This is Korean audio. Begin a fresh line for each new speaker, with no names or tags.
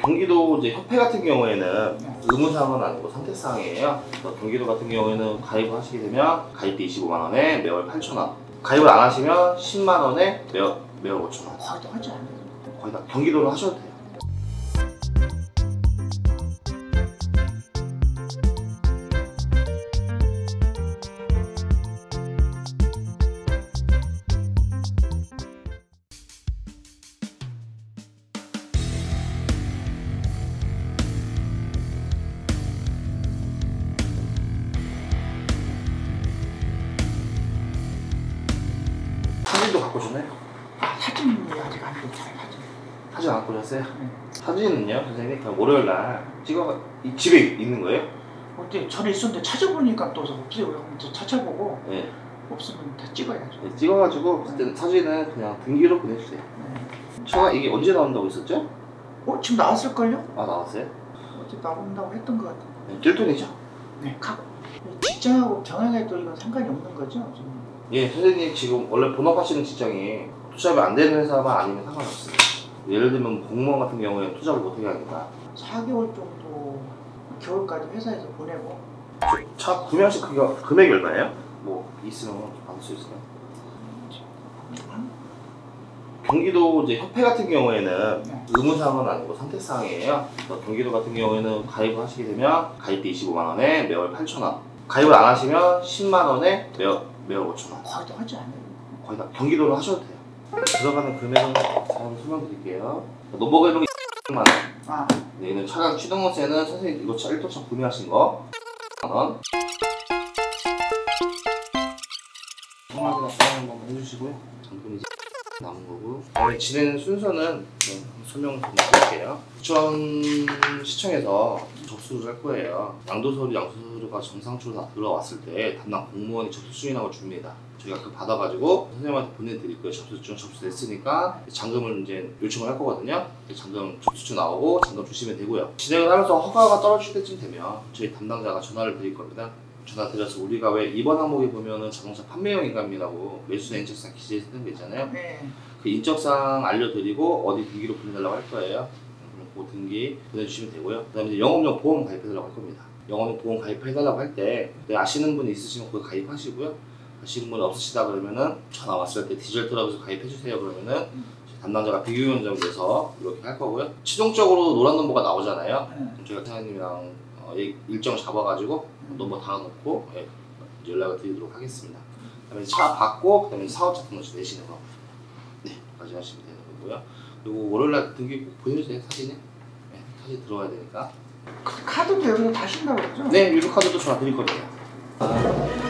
경기도 이제 협회 같은 경우에는 의무사항은 아니고 선택사항이에요. 경기도 같은 경우에는 가입을 하시게 되면 가입비 25만원에 매월 8,000원, 가입을 안 하시면 10만원에 매월 5,000원.
거의 다 하지 않아요.
거의 다 경기도로 하셔도 돼요. 사진도 갖고 오셨나요?
사진이 아직 안 됐어요.
사진 안 갖고 오셨어요?
네.
사진은요, 선생님 그냥 월요일날 찍어 집에 있는 거예요?
어때? 전에 있었는데 찾아보니까 또 없어요. 또 찾아보고
네.
없으면 다 찍어야죠.
네, 찍어가지고 그때 사진은 그냥 등기로 보내주세요.
네.
제가 이게 언제 나온다고 했었죠?
지금 나왔을걸요?
아, 나왔어요?
어제 나온다고 했던 것 같아요.
네, 뜰돈이죠?
네. 직장하고 경영에도 이건 상관이 없는 거죠? 지금.
예, 선생님 지금 원래 본업하시는 직장이 투잡이 안 되는 회사만 아니면 상관없어요. 예를 들면 공무원 같은 경우에는 투잡을 못하게 하니까
4개월 정도 겨울까지 회사에서 보내고.
차 구매하신 금액이 얼마예요? 뭐 있으면 받을 수 있어요? 경기도 이제 협회 같은 경우에는 의무사항은 아니고 선택사항이에요. 경기도 같은 경우에는 가입을 하시게 되면 가입비 25만원에 매월 8,000원, 가입을 안 하시면 10만원에 매월 5,000원.
거의 다 하지 않아요.
거의 다 경기도로 하셔도 돼요. 들어가는 금액은 잘 설명드릴게요. 노버게동이 10만원.
아,
네, 이는 차량 취등원세는 선생님 이거 1톤차 구매하신 거 10만원. 통화비나 사인 한번 해주시고요. 잔금이 남은 거고. 다음에 진행 순서는 설명 좀 드릴게요. 부천시청에서 접수를 할 거예요. 양도서류, 양수서류가 정상적으로 다 들어왔을 때 담당 공무원이 접수증이라고 줍니다. 저희가 그거 받아가지고 선생님한테 보내드릴 거예요. 접수증 접수됐으니까 잔금을 이제 요청을 할 거거든요. 잔금 접수증 나오고 잔금 주시면 되고요. 진행을 하면서 허가가 떨어질 때쯤 되면 저희 담당자가 전화를 드릴 겁니다. 전화 드려서 우리가 왜 이번 항목에 보면은 자동차 판매용 인감이라고 매수자 인적사항 기재해 쓰는 게 있잖아요.
네.
그 인적사항 알려드리고 어디 등기로 보내달라고 할 거예요. 그 등기 보내주시면 되고요. 그 다음에 이제 영업용 보험 가입해달라고 할 겁니다. 영업용 보험 가입해달라고 할 때 아시는 분이 있으시면 거기 가입하시고요. 아시는 분이 없으시다 그러면은 전화 왔을 때 디젤 트럭에서 가입해주세요 그러면은 담당자가 비교위원장에서 이렇게 할 거고요. 최종적으로 노란 넘버가 나오잖아요. 저희가 사장님이랑 일정 잡아가지고 넘버 달아놓고 연락을 드리도록 하겠습니다. 그다음에 차 받고 그다음에 사업자 등록증 내시는 거, 네, 까지 하시면 되는 거고요. 그리고 월요일날 등기 꼭 보여주세요. 사진에. 네, 사진 들어와야 되니까.
카드도 여기서 다 신다고 그러죠?
네, 유료카드도 전화 드릴 겁니다.